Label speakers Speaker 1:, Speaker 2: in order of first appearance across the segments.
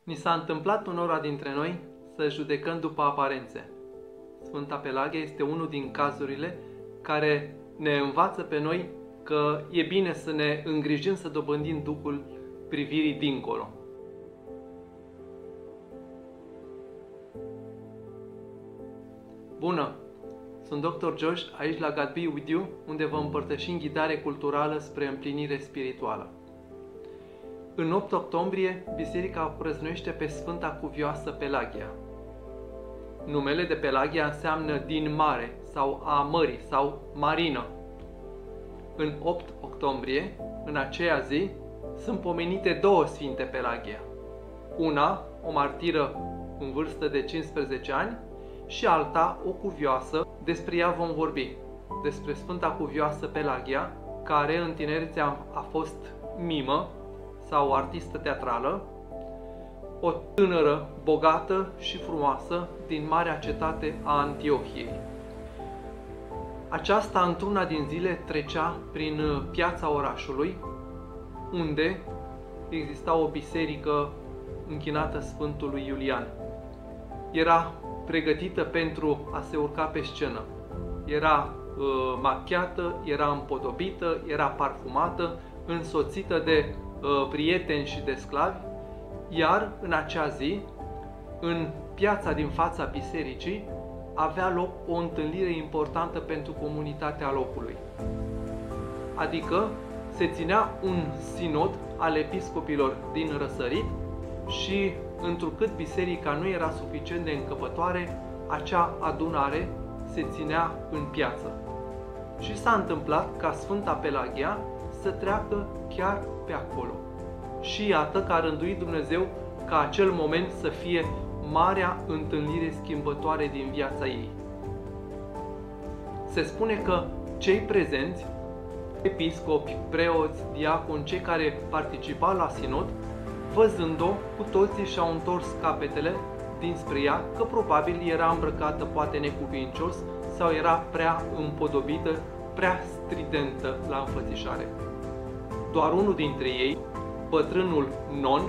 Speaker 1: Ni s-a întâmplat unora dintre noi să judecăm după aparențe. Sfânta Pelagia este unul din cazurile care ne învață pe noi că e bine să ne îngrijim să dobândim duhul privirii dincolo. Bună! Sunt Dr. Josh, aici la God Be With You, unde vă împărtășim ghidare culturală spre împlinire spirituală. În 8 octombrie, biserica o prăznuiește pe Sfânta Cuvioasă Pelagia. Numele de Pelagia înseamnă din mare sau a mării sau marină. În 8 octombrie, în aceea zi, sunt pomenite două Sfinte Pelagia. Una, o martiră în vârstă de 15 ani, și alta, o cuvioasă. Despre ea vom vorbi, despre Sfânta Cuvioasă Pelagia, care în tinerețe a fost mimă sau artistă teatrală, o tânără, bogată și frumoasă din marea cetate a Antiohiei. Aceasta, într-una din zile, trecea prin piața orașului, unde exista o biserică închinată Sfântului Iulian. Era pregătită pentru a se urca pe scenă. Era machiată, era împodobită, era parfumată, însoțită de prieteni și de sclavi, iar în acea zi, în piața din fața bisericii, avea loc o întâlnire importantă pentru comunitatea locului. Adică se ținea un sinod al episcopilor din Răsărit și, întrucât biserica nu era suficient de încăpătoare, acea adunare se ținea în piață. Și s-a întâmplat ca Sfânta Pelagia să treacă chiar pe acolo. Și iată că a rânduit Dumnezeu ca acel moment să fie marea întâlnire schimbătoare din viața ei. Se spune că cei prezenți, episcopi, preoți, diaconi, cei care participau la sinod, văzând-o, cu toții și-au întors capetele dinspre ea, că probabil era îmbrăcată poate necuvincios sau era prea împodobită, prea stridentă la înfățișare. Doar unul dintre ei, bătrânul Non,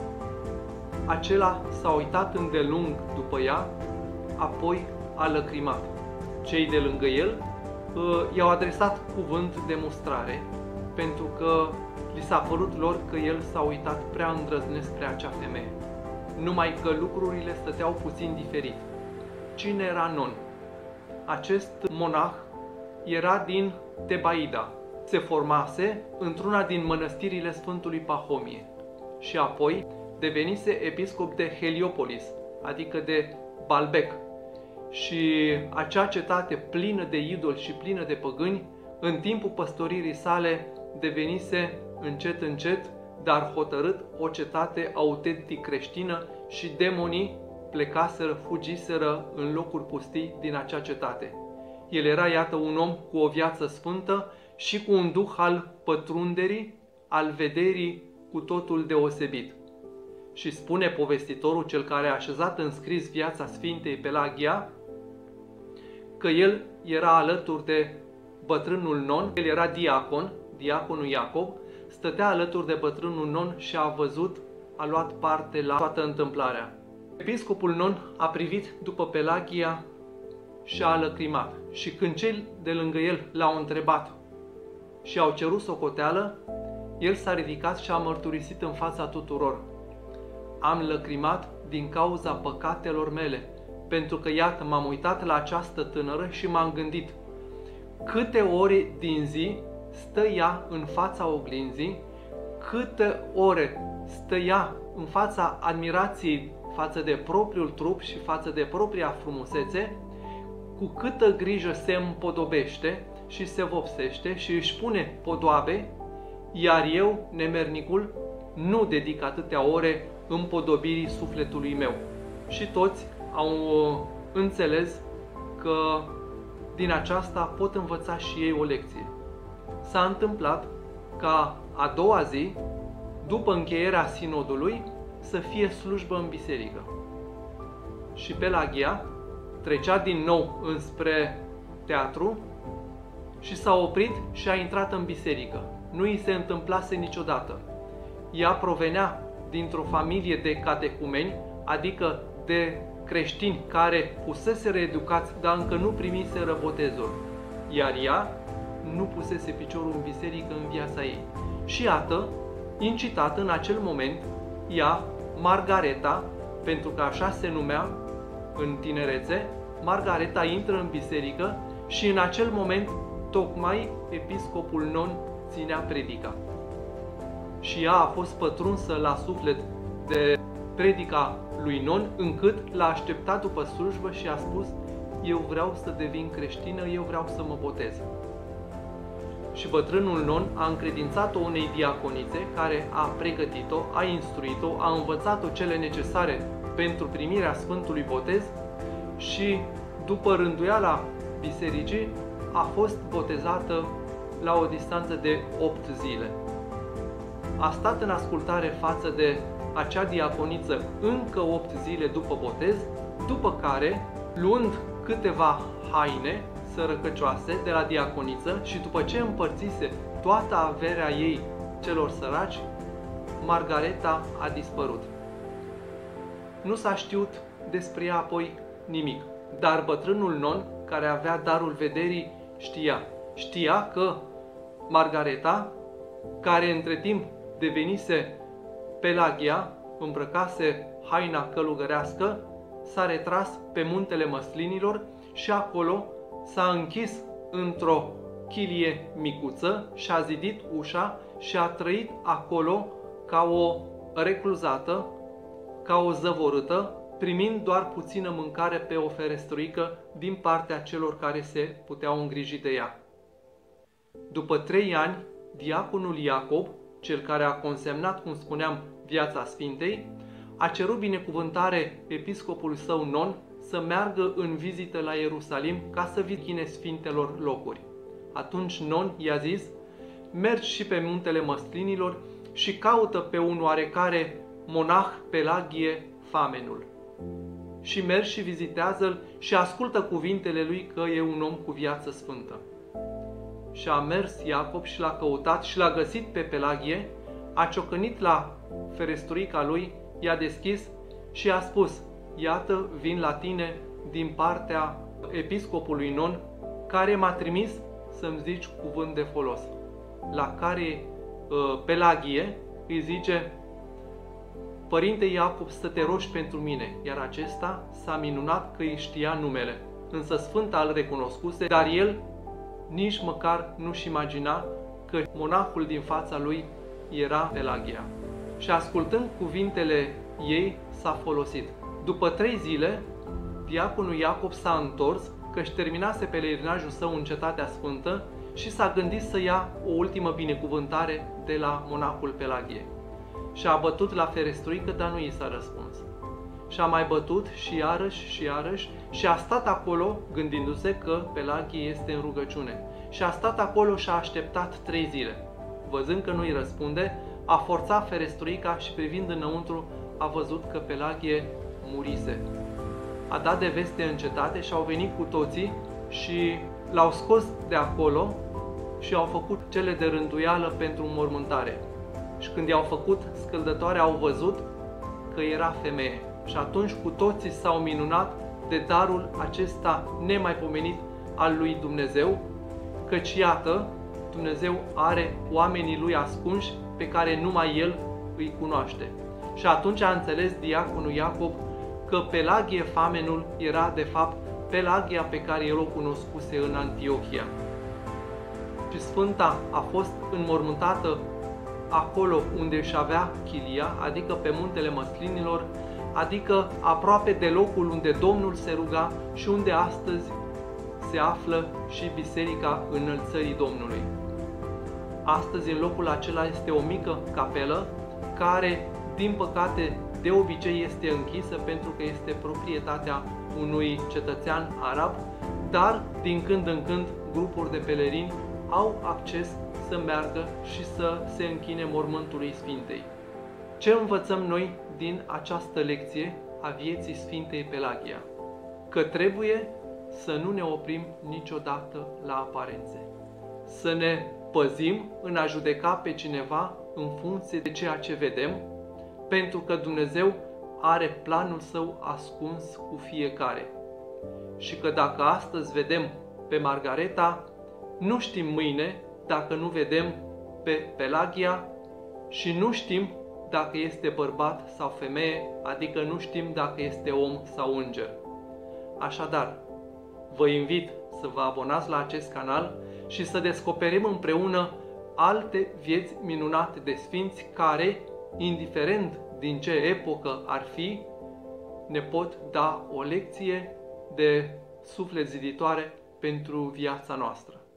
Speaker 1: acela s-a uitat îndelung după ea, apoi a lăcrimat. Cei de lângă el i-au adresat cuvânt de mustrare, pentru că li s-a părut lor că el s-a uitat prea îndrăznesc spre acea femeie. Numai că lucrurile stăteau puțin diferit. Cine era Non? Acest monah era din Tebaida. Se formase într-una din mănăstirile Sfântului Pahomie și apoi devenise episcop de Heliopolis, adică de Balbec. Și acea cetate plină de idoli și plină de păgâni, în timpul păstoririi sale devenise încet, încet, dar hotărât, o cetate autentic creștină și demonii plecaseră, fugiseră în locuri pustii din acea cetate. El era, iată, un om cu o viață sfântă și cu un duh al pătrunderii, al vederii cu totul deosebit. Și spune povestitorul, cel care a așezat în scris viața Sfintei Pelagia, că el era alături de bătrânul Non, el era diacon, diaconul Iacob, stătea alături de bătrânul Non și a văzut, a luat parte la toată întâmplarea. Episcopul Non a privit după Pelagia și a lăcrimat. Și când cei de lângă el l-au întrebat și au cerut socoteală, el s-a ridicat și a mărturisit în fața tuturor: am lăcrimat din cauza păcatelor mele, pentru că, iată, m-am uitat la această tânără și m-am gândit câte ore din zi stă ea în fața oglinzii, câte ore stă ea în fața admirației față de propriul trup și față de propria frumusețe, cu câtă grijă se împodobește și se vopsește și își pune podoabe, iar eu, nemernicul, nu dedic atâtea ore împodobirii sufletului meu. Și toți au înțeles că din aceasta pot învăța și ei o lecție. S-a întâmplat ca a doua zi, după încheierea sinodului, să fie slujbă în biserică. Și Pelagia trecea din nou înspre teatru și s-a oprit și a intrat în biserică. Nu i se întâmplase niciodată. Ea provenea dintr-o familie de catehumeni, adică de creștini care fuseseră educați, dar încă nu primiseră botezul, iar ea nu pusese piciorul în biserică în viața ei. Și iată, incitată în acel moment, ea, Margareta, pentru că așa se numea în tinerețe, Margareta intră în biserică și în acel moment tocmai episcopul Non ținea predica. Și ea a fost pătrunsă la suflet de predica lui Non, încât l-a așteptat după slujbă și a spus: eu vreau să devin creștină, eu vreau să mă botez. Și bătrânul Non a încredințat-o unei diaconițe care a pregătit-o, a instruit-o, a învățat-o cele necesare pentru primirea Sfântului Botez și, după rânduiala bisericii, a fost botezată la o distanță de 8 zile. A stat în ascultare față de acea diaconiță încă 8 zile după botez, după care, luând câteva haine sărăcăcioase de la diaconiță și după ce împărțise toată averea ei celor săraci, Margareta a dispărut. Nu s-a știut despre ea apoi nimic, dar bătrânul Non, care avea darul vederii, știa că Margareta, care între timp devenise Pelagia, îmbrăcase haina călugărească, s-a retras pe muntele Măslinilor și acolo s-a închis într-o chilie micuță și a zidit ușa și a trăit acolo ca o recluzată, ca o zăvorâtă, primind doar puțină mâncare pe o ferestruică din partea celor care se puteau îngriji de ea. După 3 ani, diaconul Iacob, cel care a consemnat, cum spuneam, viața Sfintei, a cerut binecuvântare episcopului său Non să meargă în vizită la Ierusalim ca să vizite sfintelor locuri. Atunci Non i-a zis: mergi și pe muntele Măslinilor și caută pe un oarecare monah Pelagie Famenul. Și mergi și vizitează-l și ascultă cuvintele lui că e un om cu viață sfântă. Și a mers Iacob și l-a căutat și l-a găsit pe Pelagie, a ciocănit la ferestruica lui, i-a deschis și i-a spus: iată, vin la tine din partea episcopului Non, care m-a trimis să-mi zici cuvânt de folos. La care Pelagie îi zice: Părinte Iacob, să te rogi pentru mine, iar acesta s-a minunat că îi știa numele. Însă Sfânta îl recunoscuse, dar el nici măcar nu-și imagina că monahul din fața lui era Pelagia. Și ascultând cuvintele ei, s-a folosit. După 3 zile, diaconul Iacob s-a întors, că-și terminase pelerinajul său în Cetatea Sfântă și s-a gândit să ia o ultimă binecuvântare de la monahul Pelagie. Și a bătut la ferestruică, dar nu i s-a răspuns. Și a mai bătut și iarăși și a stat acolo gândindu-se că Pelagie este în rugăciune. Și a stat acolo și a așteptat 3 zile. Văzând că nu-i răspunde, a forțat ferestruica și privind înăuntru a văzut că Pelagie murise. A dat de veste în cetate și au venit cu toții și l-au scos de acolo și au făcut cele de rânduială pentru înmormântare. Și când i-au făcut scăldătoare, au văzut că era femeie. Și atunci cu toții s-au minunat de darul acesta nemaipomenit al lui Dumnezeu, căci iată, Dumnezeu are oamenii lui ascunși pe care numai El îi cunoaște. Și atunci a înțeles diaconul Iacob că Pelagie Famenul era de fapt Pelagia pe care el o cunoscuse în Antiohia. Și Sfânta a fost înmormântată acolo unde își avea chilia, adică pe muntele Măslinilor, adică aproape de locul unde Domnul se ruga și unde astăzi se află și Biserica Înălțării Domnului. Astăzi în locul acela este o mică capelă care, din păcate, de obicei este închisă pentru că este proprietatea unui cetățean arab, dar din când în când grupuri de pelerini au acces să meargă și să se închine mormântului Sfintei. Ce învățăm noi din această lecție a vieții Sfintei Pelagia? Că trebuie să nu ne oprim niciodată la aparențe. Să ne păzim în a judeca pe cineva în funcție de ceea ce vedem, pentru că Dumnezeu are planul său ascuns cu fiecare. Și că dacă astăzi vedem pe Margareta, nu știm mâine dacă nu vedem pe Pelagia și nu știm dacă este bărbat sau femeie, adică nu știm dacă este om sau înger. Așadar, vă invit să vă abonați la acest canal și să descoperim împreună alte vieți minunate de sfinți care, indiferent din ce epocă ar fi, ne pot da o lecție de suflet ziditoare pentru viața noastră.